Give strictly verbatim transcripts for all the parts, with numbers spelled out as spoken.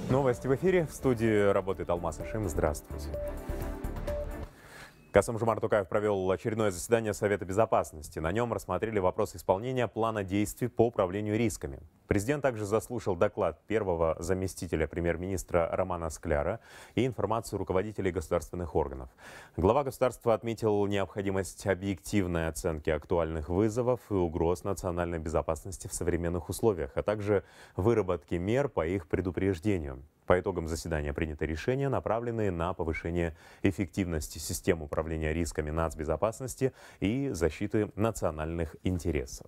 Новости в эфире. В студии работает Алмаз Ашим. Здравствуйте. Касым-Жомарт Токаев провел очередное заседание Совета Безопасности. На нем рассмотрели вопросы исполнения плана действий по управлению рисками. Президент также заслушал доклад первого заместителя премьер-министра Романа Скляра и информацию руководителей государственных органов. Глава государства отметил необходимость объективной оценки актуальных вызовов и угроз национальной безопасности в современных условиях, а также выработки мер по их предупреждению. По итогам заседания приняты решения, направленные на повышение эффективности систем управления рисками нацбезопасности и защиты национальных интересов.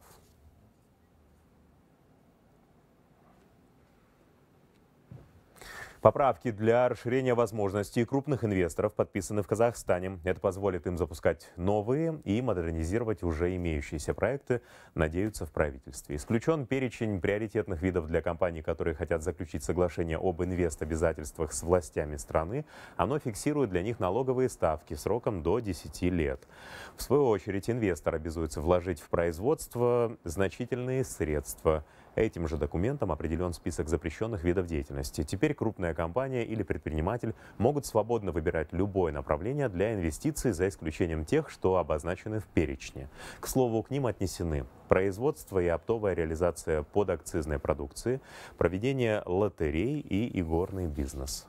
Поправки для расширения возможностей крупных инвесторов подписаны в Казахстане. Это позволит им запускать новые и модернизировать уже имеющиеся проекты, надеются в правительстве. Исключен перечень приоритетных видов для компаний, которые хотят заключить соглашение об инвест-обязательствах с властями страны. Оно фиксирует для них налоговые ставки сроком до десяти лет. В свою очередь, инвестор обязуется вложить в производство значительные средства. Этим же документом определен список запрещенных видов деятельности. Теперь крупная компания или предприниматель могут свободно выбирать любое направление для инвестиций, за исключением тех, что обозначены в перечне. К слову, к ним отнесены производство и оптовая реализация подакцизной продукции, проведение лотерей и игорный бизнес.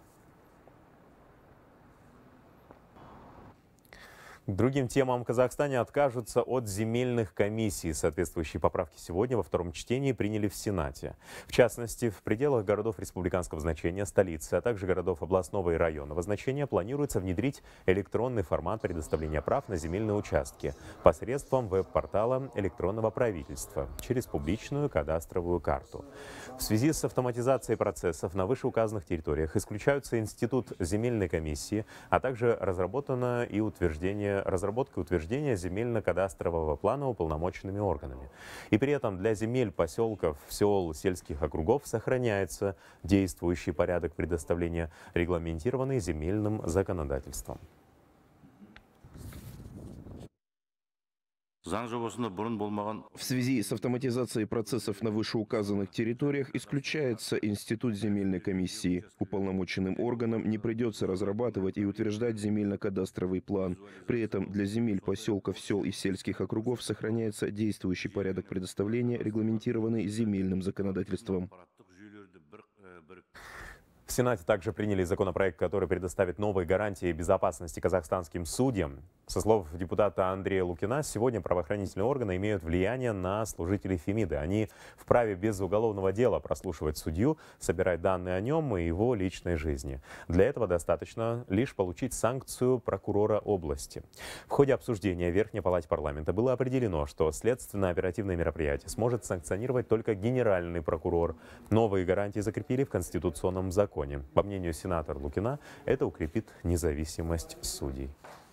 К другим темам: в Казахстане откажутся от земельных комиссий. Соответствующие поправки сегодня во втором чтении приняли в Сенате. В частности, в пределах городов республиканского значения, столицы, а также городов областного и районного значения планируется внедрить электронный формат предоставления прав на земельные участки посредством веб-портала электронного правительства через публичную кадастровую карту. В связи с автоматизацией процессов на вышеуказанных территориях исключаются институт земельной комиссии, а также разработано и утверждение разработка и утверждение земельно-кадастрового плана уполномоченными органами. И при этом для земель поселков, сел, сельских округов сохраняется действующий порядок предоставления, регламентированный земельным законодательством. В связи с автоматизацией процессов на вышеуказанных территориях исключается институт земельной комиссии. Уполномоченным органам не придется разрабатывать и утверждать земельно-кадастровый план. При этом для земель поселков, сел и сельских округов сохраняется действующий порядок предоставления, регламентированный земельным законодательством. В Сенате также приняли законопроект, который предоставит новые гарантии безопасности казахстанским судьям. Со слов депутата Андрея Лукина, сегодня правоохранительные органы имеют влияние на служителей Фемиды. Они вправе без уголовного дела прослушивать судью, собирать данные о нем и его личной жизни. Для этого достаточно лишь получить санкцию прокурора области. В ходе обсуждения в Верхней палате парламента было определено, что следственно-оперативное мероприятие сможет санкционировать только генеральный прокурор. Новые гарантии закрепили в Конституционном законе. По мнению сенатора Лукина, это укрепит независимость судей.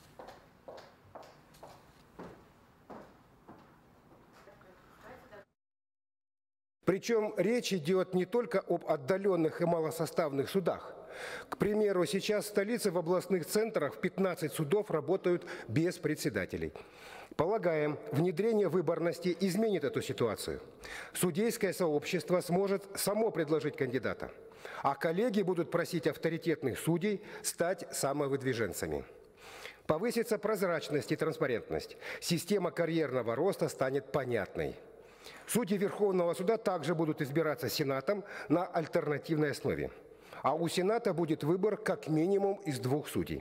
Причем речь идет не только об отдаленных и малосоставных судах. К примеру, сейчас в столице в областных центрах пятнадцать судов работают без председателей. Полагаем, внедрение выборности изменит эту ситуацию. Судейское сообщество сможет само предложить кандидата, а коллеги будут просить авторитетных судей стать самовыдвиженцами. Повысится прозрачность и транспарентность. Система карьерного роста станет понятной. Судьи Верховного суда также будут избираться Сенатом на альтернативной основе. А у Сената будет выбор как минимум из двух судей.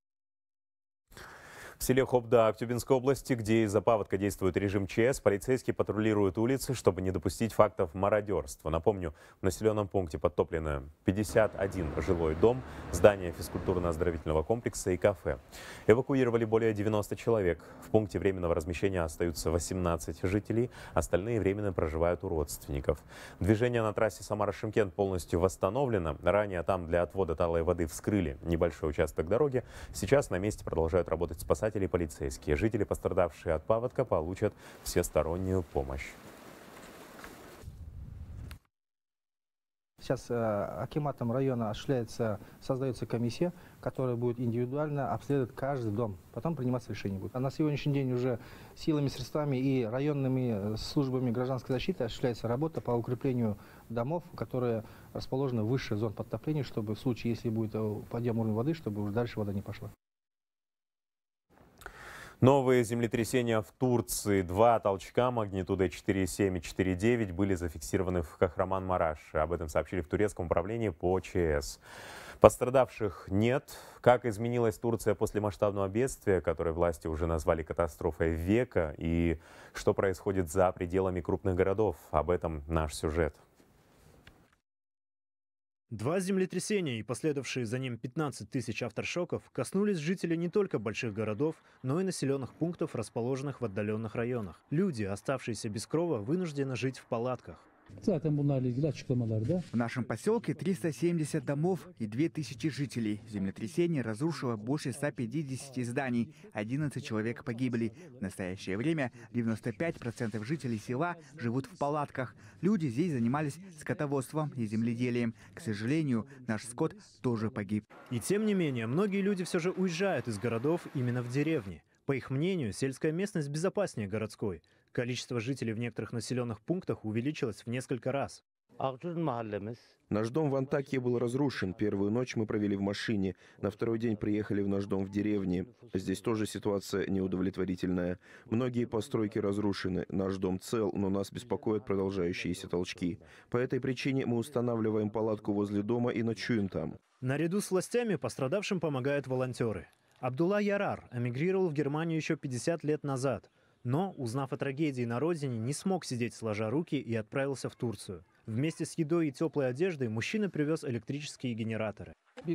В селе Хобда Актюбинской области, где из-за паводка действует режим ЧС, полицейские патрулируют улицы, чтобы не допустить фактов мародерства. Напомню, в населенном пункте подтоплено пятьдесят один жилой дом, здание физкультурно-оздоровительного комплекса и кафе. Эвакуировали более девяноста человек. В пункте временного размещения остаются восемнадцать жителей, остальные временно проживают у родственников. Движение на трассе Самара-Шымкент полностью восстановлено. Ранее там для отвода талой воды вскрыли небольшой участок дороги. Сейчас на месте продолжают работать спасатели и полицейские. Жители, пострадавшие от паводка, получат всестороннюю помощь. Сейчас э, акиматом района осуществляется, создается комиссия, которая будет индивидуально обследовать каждый дом. Потом приниматься решение будет. А на сегодняшний день уже силами, средствами и районными службами гражданской защиты осуществляется работа по укреплению домов, которые расположены выше зон подтопления, чтобы в случае, если будет подъем уровня воды, чтобы уже дальше вода не пошла. Новые землетрясения в Турции. Два толчка магнитудой четыре и семь и четыре и девять были зафиксированы в Кахраман-Мараше. Об этом сообщили в турецком управлении по ЧС. Пострадавших нет. Как изменилась Турция после масштабного бедствия, которое власти уже назвали катастрофой века, и что происходит за пределами крупных городов? Об этом наш сюжет. Два землетрясения и последовавшие за ним пятнадцать тысяч авторшоков коснулись жителей не только больших городов, но и населенных пунктов, расположенных в отдаленных районах. Люди, оставшиеся без крова, вынуждены жить в палатках. В нашем поселке триста семьдесят домов и две тысячи жителей. Землетрясение разрушило больше ста пятидесяти зданий. одиннадцать человек погибли. В настоящее время девяносто пять процентов жителей села живут в палатках. Люди здесь занимались скотоводством и земледелием. К сожалению, наш скот тоже погиб. И тем не менее, многие люди все же уезжают из городов именно в деревни. По их мнению, сельская местность безопаснее городской. Количество жителей в некоторых населенных пунктах увеличилось в несколько раз. Наш дом в Антакии был разрушен. Первую ночь мы провели в машине. На второй день приехали в наш дом в деревне. Здесь тоже ситуация неудовлетворительная. Многие постройки разрушены. Наш дом цел, но нас беспокоят продолжающиеся толчки. По этой причине мы устанавливаем палатку возле дома и ночуем там. Наряду с властями пострадавшим помогают волонтеры. Абдулла Ярар эмигрировал в Германию еще пятьдесят лет назад. Но, узнав о трагедии на родине, не смог сидеть сложа руки и отправился в Турцию. Вместе с едой и теплой одеждой мужчина привез электрические генераторы. Мы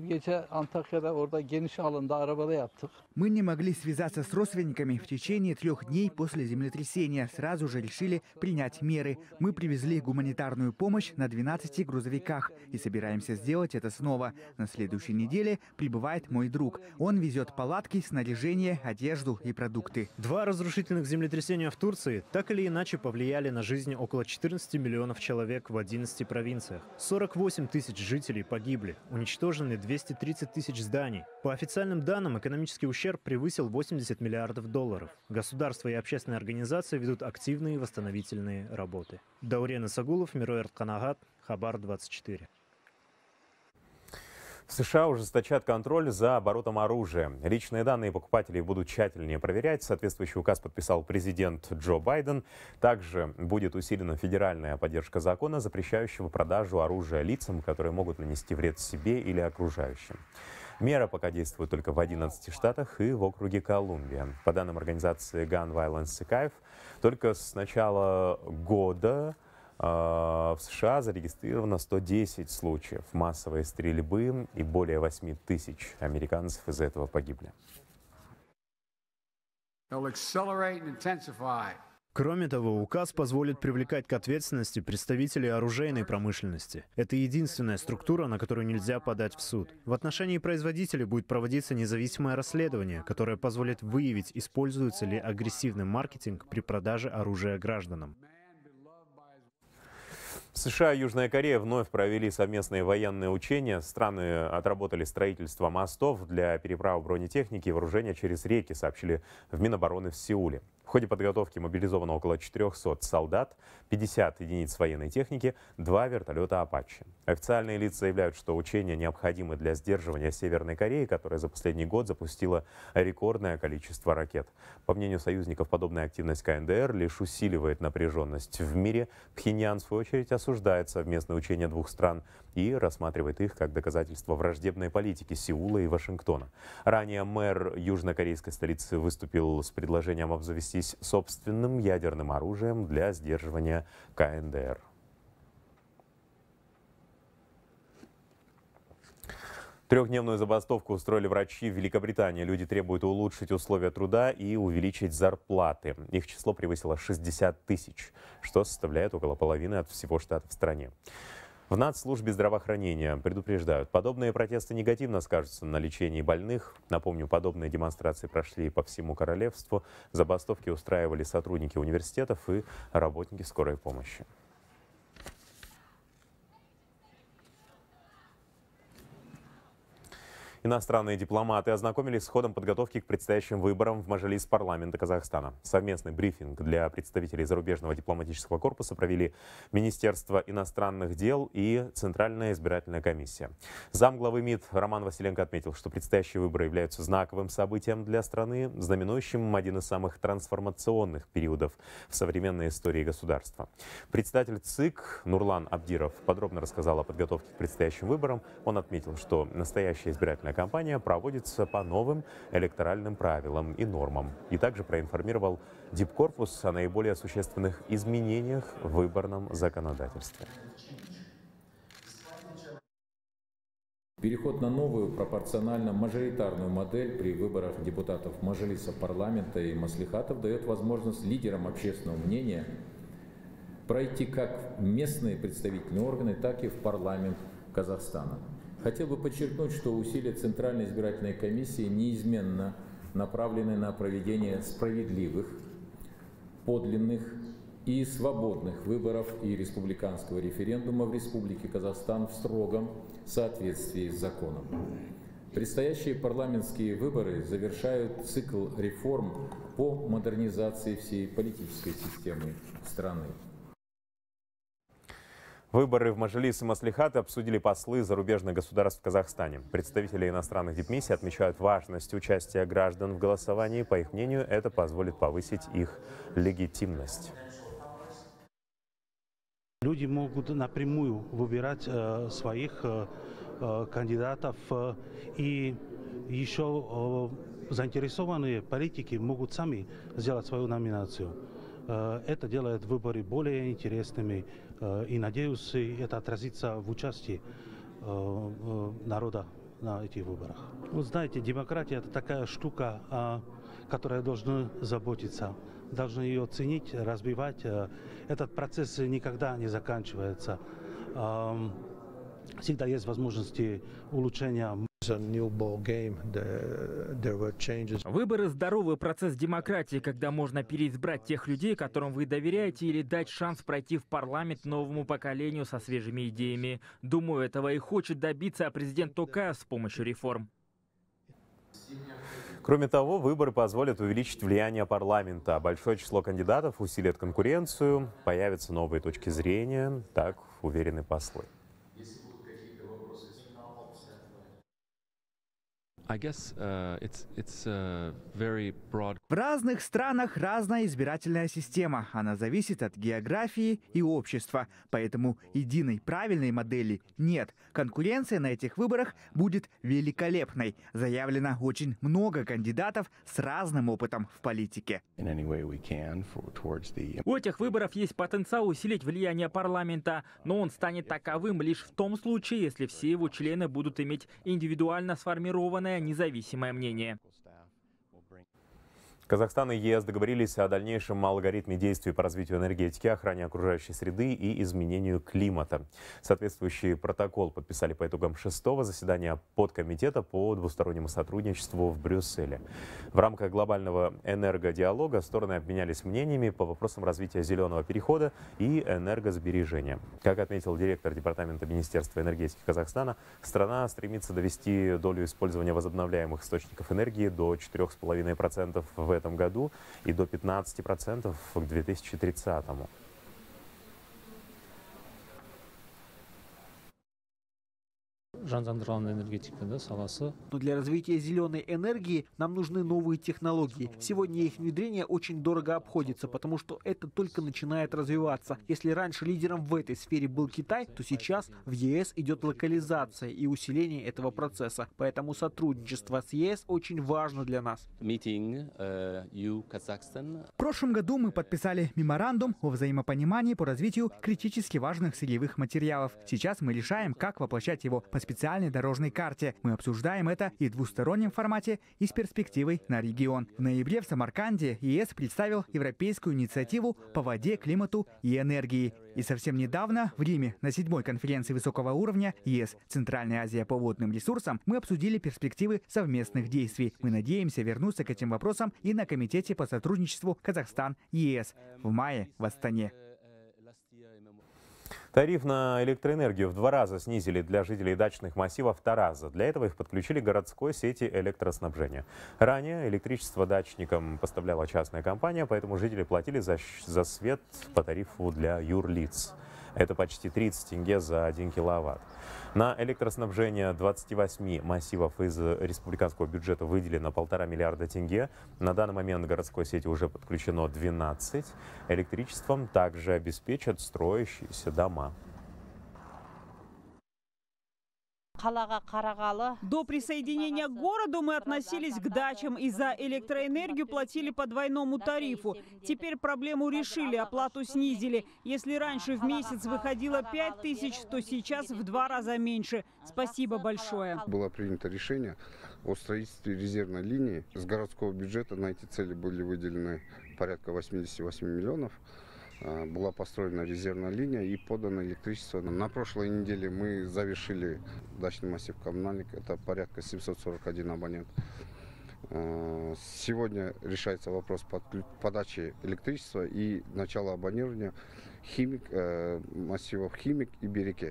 не могли связаться с родственниками в течение трех дней после землетрясения. Сразу же решили принять меры. Мы привезли гуманитарную помощь на двенадцати грузовиках и собираемся сделать это снова. На следующей неделе прибывает мой друг. Он везет палатки, снаряжение, одежду и продукты. Два разрушительных землетрясения в Турции так или иначе повлияли на жизнь около четырнадцати миллионов человек в одиннадцати провинциях. сорок восемь тысяч жителей погибли, уничтожены двести тридцать тысяч зданий. По официальным данным, экономический ущерб превысил восемьдесят миллиардов долларов. Государства и общественные организации ведут активные восстановительные работы. Даурен Исагулов, Мироэрт Канагат, Хабар двадцать четыре. В США ужесточат контроль за оборотом оружия. Личные данные покупателей будут тщательнее проверять. Соответствующий указ подписал президент Джо Байден. Также будет усилена федеральная поддержка закона, запрещающего продажу оружия лицам, которые могут нанести вред себе или окружающим. Мера пока действует только в одиннадцати штатах и в округе Колумбия. По данным организации Gun Violence Archive, только с начала года в США зарегистрировано сто десять случаев массовой стрельбы, и более восьми тысяч американцев из-за этого погибли. Кроме того, указ позволит привлекать к ответственности представителей оружейной промышленности. Это единственная структура, на которую нельзя подать в суд. В отношении производителей будет проводиться независимое расследование, которое позволит выявить, используется ли агрессивный маркетинг при продаже оружия гражданам. США и Южная Корея вновь провели совместные военные учения. Страны отработали строительство мостов для переправы бронетехники и вооружения через реки, сообщили в Минобороны в Сеуле. В ходе подготовки мобилизовано около четырёхсот солдат, пятьдесят единиц военной техники, два вертолета «Апачи». Официальные лица заявляют, что учения необходимы для сдерживания Северной Кореи, которая за последний год запустила рекордное количество ракет. По мнению союзников, подобная активность КНДР лишь усиливает напряженность в мире. Пхеньян, в свою очередь, осуждает совместные учения двух стран и рассматривает их как доказательство враждебной политики Сеула и Вашингтона. Ранее мэр южнокорейской столицы выступил с предложением обзавестись собственным ядерным оружием для сдерживания КНДР. Трехдневную забастовку устроили врачи в Великобритании. Люди требуют улучшить условия труда и увеличить зарплаты. Их число превысило шестьдесят тысяч, что составляет около половины от всего штата в стране. В Нацслужбе здравоохранения предупреждают, подобные протесты негативно скажутся на лечении больных. Напомню, подобные демонстрации прошли по всему королевству. Забастовки устраивали сотрудники университетов и работники скорой помощи. Иностранные дипломаты ознакомились с ходом подготовки к предстоящим выборам в Мажилис парламента Казахстана. Совместный брифинг для представителей зарубежного дипломатического корпуса провели Министерство иностранных дел и Центральная избирательная комиссия. Замглавы МИД Роман Василенко отметил, что предстоящие выборы являются знаковым событием для страны, знаменующим один из самых трансформационных периодов в современной истории государства. Председатель ЦИК Нурлан Абдиров подробно рассказал о подготовке к предстоящим выборам. Он отметил, что настоящая избирательная кампания проводится по новым электоральным правилам и нормам. И также проинформировал Дипкорпус о наиболее существенных изменениях в выборном законодательстве. Переход на новую пропорционально-мажоритарную модель при выборах депутатов Мажилиса парламента и маслихатов дает возможность лидерам общественного мнения пройти как в местные представительные органы, так и в парламент Казахстана. Хотел бы подчеркнуть, что усилия Центральной избирательной комиссии неизменно направлены на проведение справедливых, подлинных и свободных выборов и республиканского референдума в Республике Казахстан в строгом соответствии с законом. Предстоящие парламентские выборы завершают цикл реформ по модернизации всей политической системы страны. Выборы в Мажилис и маслихаты обсудили послы зарубежных государств в Казахстане. Представители иностранных дипмиссий отмечают важность участия граждан в голосовании. По их мнению, это позволит повысить их легитимность. Люди могут напрямую выбирать э, своих э, кандидатов, э, и еще э, заинтересованные политики могут сами сделать свою номинацию. Э, это делает выборы более интересными, э, и, надеюсь, это отразится в участии э, э, народа на этих выборах. Вы знаете, демократия – это такая штука, э, которая должна заботиться. Должны ее ценить, развивать. Этот процесс никогда не заканчивается. Всегда есть возможности улучшения. Выборы – здоровый процесс демократии, когда можно переизбрать тех людей, которым вы доверяете, или дать шанс пройти в парламент новому поколению со свежими идеями. Думаю, этого и хочет добиться президент Токаев с помощью реформ. Кроме того, выборы позволят увеличить влияние парламента. Большое число кандидатов усилит конкуренцию, появятся новые точки зрения, так уверены послы. I guess, uh, it's, it's, uh, very broad. В разных странах разная избирательная система. Она зависит от географии и общества. Поэтому единой правильной модели нет. Конкуренция на этих выборах будет великолепной. Заявлено очень много кандидатов с разным опытом в политике. У этих выборов есть потенциал усилить влияние парламента, но он станет таковым лишь в том случае, если все его члены будут иметь индивидуально сформированное независимое мнение. Казахстан и ЕС договорились о дальнейшем алгоритме действий по развитию энергетики, охране окружающей среды и изменению климата. Соответствующий протокол подписали по итогам шестого заседания подкомитета по двустороннему сотрудничеству в Брюсселе. В рамках глобального энергодиалога стороны обменялись мнениями по вопросам развития зеленого перехода и энергосбережения. Как отметил директор Департамента Министерства энергетики Казахстана, страна стремится довести долю использования возобновляемых источников энергии до четырёх с половиной процентов в этом году и до пятнадцати процентов к две тысячи тридцатому. Но для развития зеленой энергии нам нужны новые технологии. Сегодня их внедрение очень дорого обходится, потому что это только начинает развиваться. Если раньше лидером в этой сфере был Китай, то сейчас в ЕС идет локализация и усиление этого процесса. Поэтому сотрудничество с ЕС очень важно для нас. В прошлом году мы подписали меморандум о взаимопонимании по развитию критически важных сырьевых материалов. Сейчас мы решаем, как воплощать его по специальной дорожной карте. Мы обсуждаем это и в двустороннем формате, и с перспективой на регион. В ноябре в Самарканде ЕС представил европейскую инициативу по воде, климату и энергии. И совсем недавно в Риме на седьмой конференции высокого уровня ЕС «Центральная Азия по водным ресурсам» мы обсудили перспективы совместных действий. Мы надеемся вернуться к этим вопросам и на Комитете по сотрудничеству Казахстан-ЕС в мае в Астане. Тариф на электроэнергию в два раза снизили для жителей дачных массивов Тараза. Для этого их подключили к городской сети электроснабжения. Ранее электричество дачникам поставляла частная компания, поэтому жители платили за, за свет по тарифу для юрлиц. Это почти тридцать тенге за один киловатт. На электроснабжение двадцати восьми массивов из республиканского бюджета выделено полтора миллиарда тенге. На данный момент к городской сети уже подключено двенадцать. Электричеством также обеспечат строящиеся дома. До присоединения к городу мы относились к дачам и за электроэнергию платили по двойному тарифу. Теперь проблему решили, оплату снизили. Если раньше в месяц выходило пять тысяч, то сейчас в два раза меньше. Спасибо большое. Было принято решение о строительстве резервной линии. С городского бюджета на эти цели были выделены порядка восьмидесяти восьми миллионов. Была построена резервная линия и подано электричество. На прошлой неделе мы завершили дачный массив Коммунальник. Это порядка семьсот сорок один абонент. Сегодня решается вопрос подачи электричества и начала абонирования химик, массивов Химик и Береке.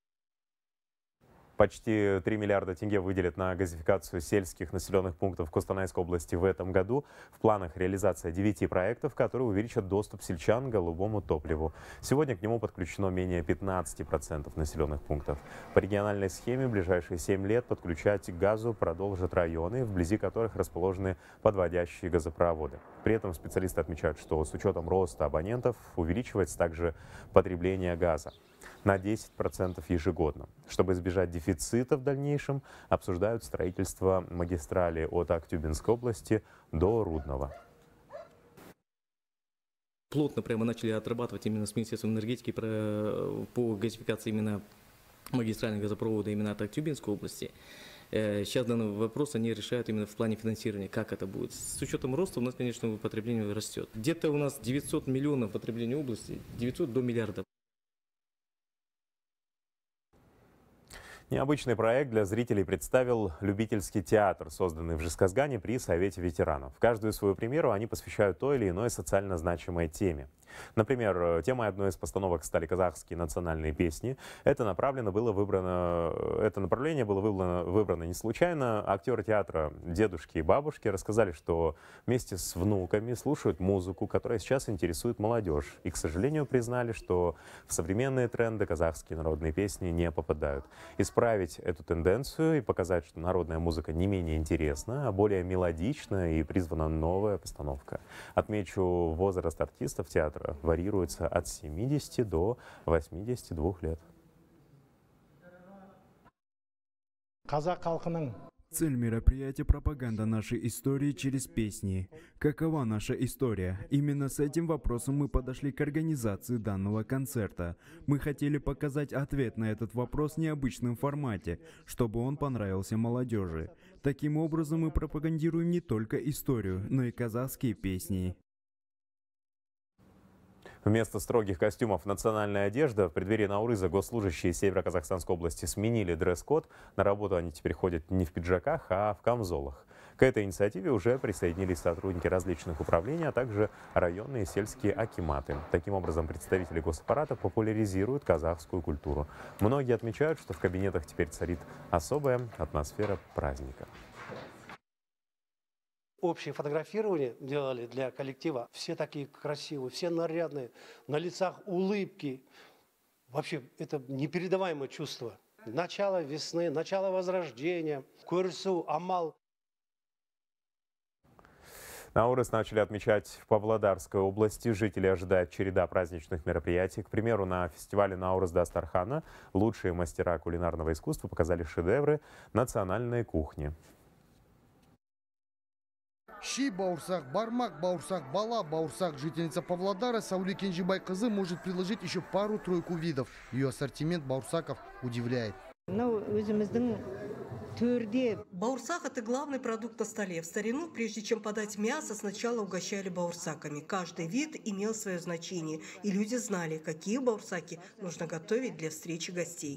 Почти три миллиарда тенге выделят на газификацию сельских населенных пунктов Костанайской области в этом году. В планах реализация девяти проектов, которые увеличат доступ сельчан к голубому топливу. Сегодня к нему подключено менее пятнадцати процентов населенных пунктов. По региональной схеме в ближайшие семь лет подключать к газу продолжат районы, вблизи которых расположены подводящие газопроводы. При этом специалисты отмечают, что с учетом роста абонентов увеличивается также потребление газа на десять процентов ежегодно. Чтобы избежать дефицита в дальнейшем, обсуждают строительство магистрали от Актюбинской области до Рудного. Плотно прямо начали отрабатывать именно с Министерством энергетики по газификации именно магистральных газопровода именно от Актюбинской области. Сейчас данный вопрос они решают именно в плане финансирования, как это будет. С учетом роста у нас, конечно, потребление растет. Где-то у нас девятьсот миллионов потребления области, девятьсот до миллиарда. Необычный проект для зрителей представил любительский театр, созданный в Жезказгане при Совете ветеранов. Каждую свою премьеру они посвящают той или иной социально значимой теме. Например, темой одной из постановок стали казахские национальные песни. Это, направлено было выбрано, это направление было выбрано, выбрано не случайно. Актеры театра, дедушки и бабушки рассказали, что вместе с внуками слушают музыку, которая сейчас интересует молодежь. И, к сожалению, признали, что в современные тренды казахские народные песни не попадают. Исправить эту тенденцию и показать, что народная музыка не менее интересна, а более мелодична, и призвана новая постановка. Отмечу, возраст артистов театра варьируется от семидесяти до восьмидесяти двух лет. Цель мероприятия – пропаганда нашей истории через песни. Какова наша история? Именно с этим вопросом мы подошли к организации данного концерта. Мы хотели показать ответ на этот вопрос в необычном формате, чтобы он понравился молодежи. Таким образом мы пропагандируем не только историю, но и казахские песни. Вместо строгих костюмов национальная одежда. В преддверии Наурыза госслужащие Северо-Казахстанской области сменили дресс-код. На работу они теперь ходят не в пиджаках, а в камзолах. К этой инициативе уже присоединились сотрудники различных управлений, а также районные и сельские акиматы. Таким образом, представители госаппарата популяризируют казахскую культуру. Многие отмечают, что в кабинетах теперь царит особая атмосфера праздника. Общее фотографирование делали для коллектива. Все такие красивые, все нарядные, на лицах улыбки. Вообще, это непередаваемое чувство. Начало весны, начало возрождения, Курсу, Амал. Наурыз начали отмечать в Павлодарской области. Жители ожидают череда праздничных мероприятий. К примеру, на фестивале Наурыз Дастархана лучшие мастера кулинарного искусства показали шедевры национальной кухни. Щи, бауырсак, бармак, бауырсак, бала, бауырсак. Жительница Павлодара Сауле Кенжибай-кызы может предложить еще пару-тройку видов. Ее ассортимент бауырсаков удивляет. Бауырсак – это главный продукт на столе. В старину, прежде чем подать мясо, сначала угощали бауырсаками. Каждый вид имел свое значение, и люди знали, какие бауырсаки нужно готовить для встречи гостей.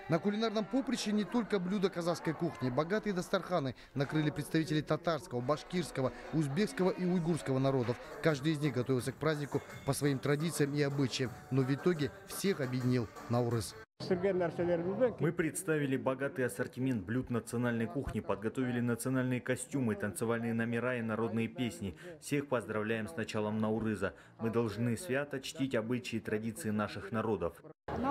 На кулинарном поприще не только блюда казахской кухни. Богатые дастарханы накрыли представители татарского, башкирского, узбекского и уйгурского народов. Каждый из них готовился к празднику по своим традициям и обычаям. Но в итоге всех объединил Наурыз. Мы представили богатый ассортимент блюд национальной кухни, подготовили национальные костюмы, танцевальные номера и народные песни. Всех поздравляем с началом Наурыза. Мы должны свято чтить обычаи и традиции наших народов.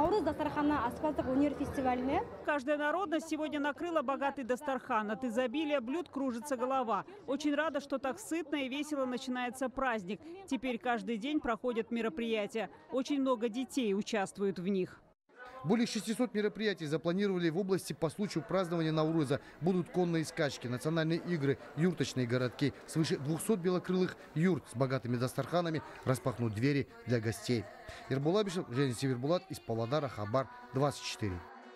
Каждая народность сегодня накрыла богатый дастархан. От изобилия блюд кружится голова. Очень рада, что так сытно и весело начинается праздник. Теперь каждый день проходят мероприятия. Очень много детей участвуют в них. Более шестисот мероприятий запланировали в области по случаю празднования Наурыза. Будут конные скачки, национальные игры, юрточные городки. Свыше двухсот белокрылых юрт с богатыми дастарханами распахнут двери для гостей. Ербол Абишев, Женя Севербулат из Павлодара, Хабар двадцать четыре.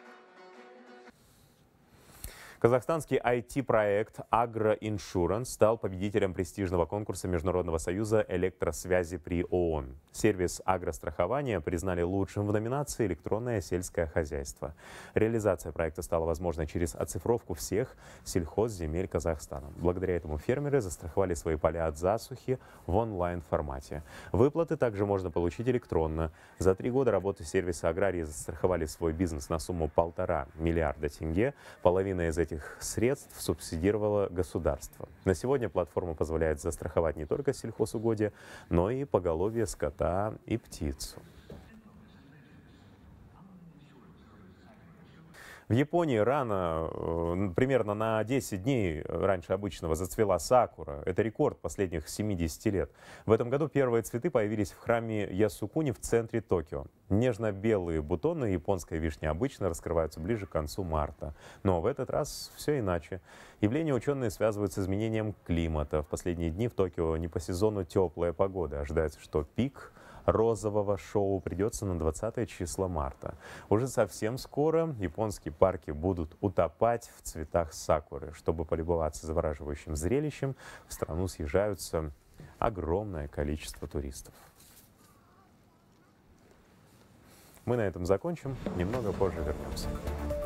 Казахстанский ай ти-проект «Агроиншуранс» стал победителем престижного конкурса Международного союза электросвязи при ООН. Сервис агрострахования признали лучшим в номинации «Электронное сельское хозяйство». Реализация проекта стала возможной через оцифровку всех сельхозземель Казахстана. Благодаря этому фермеры застраховали свои поля от засухи в онлайн-формате. Выплаты также можно получить электронно. За три года работы сервиса аграрии застраховали свой бизнес на сумму полтора миллиарда тенге. Половина из этих средств субсидировало государство. На сегодня платформа позволяет застраховать не только сельхозугодия, но и поголовье скота и птицу. В Японии рано, примерно на десять дней раньше обычного, зацвела сакура. Это рекорд последних семидесяти лет. В этом году первые цветы появились в храме Ясукуни в центре Токио. Нежно-белые бутоны японской вишни обычно раскрываются ближе к концу марта. Но в этот раз все иначе. Явление ученые связывают с изменением климата. В последние дни в Токио не по сезону теплая погода. Ожидается, что пик розового шоу придется на двадцатое число марта. Уже совсем скоро японские парки будут утопать в цветах сакуры. Чтобы полюбоваться завораживающим зрелищем, в страну съезжаются огромное количество туристов. Мы на этом закончим. Немного позже вернемся.